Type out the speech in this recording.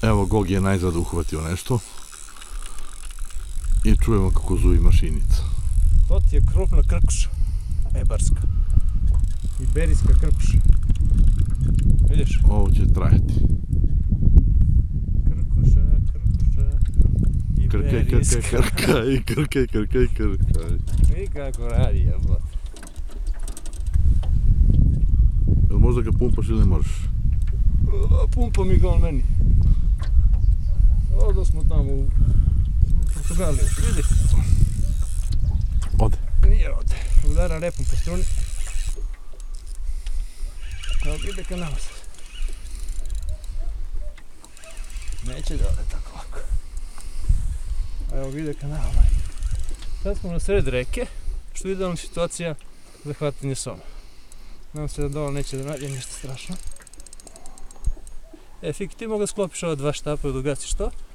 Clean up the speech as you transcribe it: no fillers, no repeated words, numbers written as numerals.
Evo, Gog je najzad uhvatio nešto. I čujemo kako zuji mašinica. To ti je krupna krkuša. Ebarska. Iberijska krkuša. Vidiš? Ovo će trajati. Krkuša. Krkaj. I kako radi, jebote. Jel možda ga pumpaš ili ne možeš? Pumpa mi ga on meni. Ovdje smo tamo u Portugaliju, vidi? Ode. Nije ode. Udara repom po struni. Evo ide ka nama sad. Neće da ode tako lako. Evo ide ka nama. Sad smo na sred reke, što je idealna situacija za hvatanje soma. Nadam se da dole neće da nađe ništa strašno. Fiki, ti mogu da sklopiš ova dva štapa i da ugasiš to.